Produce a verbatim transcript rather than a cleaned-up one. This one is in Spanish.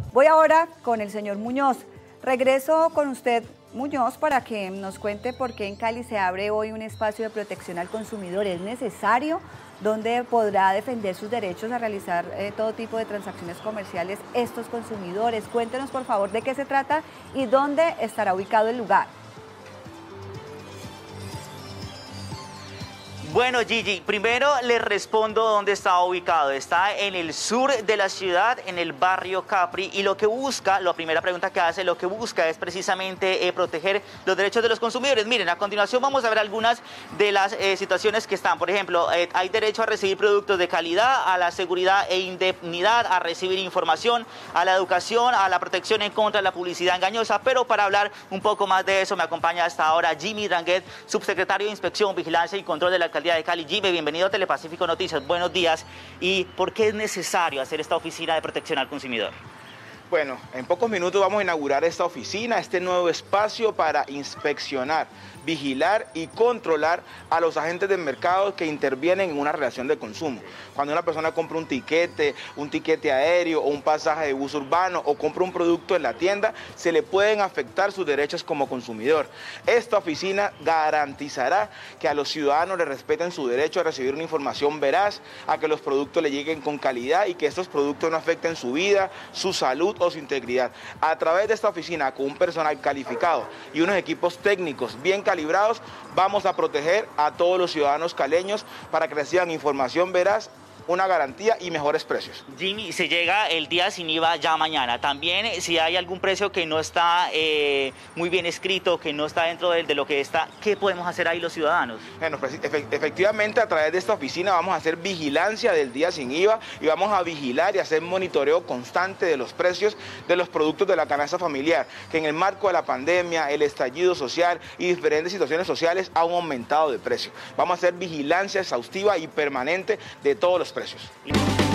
Voy ahora con el señor Muñoz. Regreso con usted, Muñoz, para que nos cuente por qué en Cali se abre hoy un espacio de protección al consumidor. ¿Es necesario? ¿Dónde podrá defender sus derechos a realizar eh, todo tipo de transacciones comerciales estos consumidores? Cuéntenos, por favor, de qué se trata y dónde estará ubicado el lugar. Bueno, Gigi, primero le respondo dónde está ubicado. Está en el sur de la ciudad, en el barrio Capri, y lo que busca, la primera pregunta que hace, lo que busca es precisamente eh, proteger los derechos de los consumidores. Miren, a continuación vamos a ver algunas de las eh, situaciones que están. Por ejemplo, eh, hay derecho a recibir productos de calidad, a la seguridad e indemnidad, a recibir información, a la educación, a la protección en contra de la publicidad engañosa. Pero para hablar un poco más de eso, me acompaña hasta ahora Jimmy Dranguet, subsecretario de Inspección, Vigilancia y Control de la Alcaldía de Cali. Jimmy, bienvenido a Telepacífico Noticias, buenos días. ¿Y por qué es necesario hacer esta oficina de protección al consumidor? Bueno, en pocos minutos vamos a inaugurar esta oficina, este nuevo espacio para inspeccionar, vigilar y controlar a los agentes del mercado que intervienen en una relación de consumo. Cuando una persona compra un tiquete, un tiquete aéreo o un pasaje de bus urbano o compra un producto en la tienda, se le pueden afectar sus derechos como consumidor. Esta oficina garantizará que a los ciudadanos les respeten su derecho a recibir una información veraz, a que los productos le lleguen con calidad y que estos productos no afecten su vida, su salud o su integridad. A través de esta oficina, con un personal calificado y unos equipos técnicos bien calibrados, vamos a proteger a todos los ciudadanos caleños para que reciban información veraz, una garantía y mejores precios. Jimmy, se llega el día sin I V A ya mañana. También, si hay algún precio que no está eh, muy bien escrito, que no está dentro de, de lo que está, ¿qué podemos hacer ahí los ciudadanos? Bueno, pues, efectivamente, a través de esta oficina vamos a hacer vigilancia del día sin I V A y vamos a vigilar y hacer monitoreo constante de los precios de los productos de la canasta familiar, que en el marco de la pandemia, el estallido social y diferentes situaciones sociales han aumentado de precio. Vamos a hacer vigilancia exhaustiva y permanente de todos los precios.